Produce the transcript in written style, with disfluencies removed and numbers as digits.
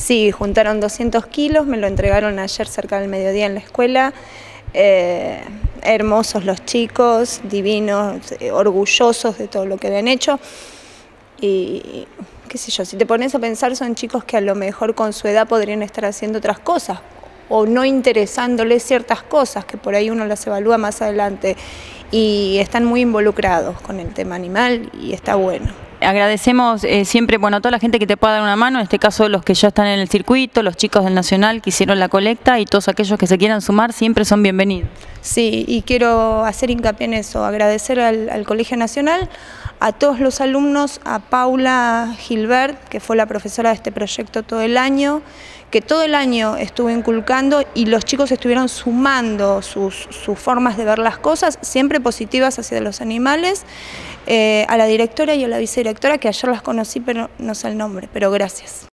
Sí, juntaron 200 kilos, me lo entregaron ayer cerca del mediodía en la escuela. Hermosos los chicos, divinos, orgullosos de todo lo que habían hecho. Y qué sé yo, si te pones a pensar, son chicos que a lo mejor con su edad podrían estar haciendo otras cosas o no interesándoles ciertas cosas que por ahí uno las evalúa más adelante, y están muy involucrados con el tema animal y está bueno. Agradecemos siempre, bueno, a toda la gente que te pueda dar una mano, en este caso los que ya están en el circuito, los chicos del Nacional que hicieron la colecta, y todos aquellos que se quieran sumar siempre son bienvenidos. Sí, y quiero hacer hincapié en eso, agradecer al Colegio Nacional, a todos los alumnos, a Paula Gilbert, que fue la profesora de este proyecto todo el año, que todo el año estuvo inculcando y los chicos estuvieron sumando sus formas de ver las cosas, siempre positivas hacia los animales, a la directora y a la vicedirectora, que ayer las conocí pero no sé el nombre, pero gracias.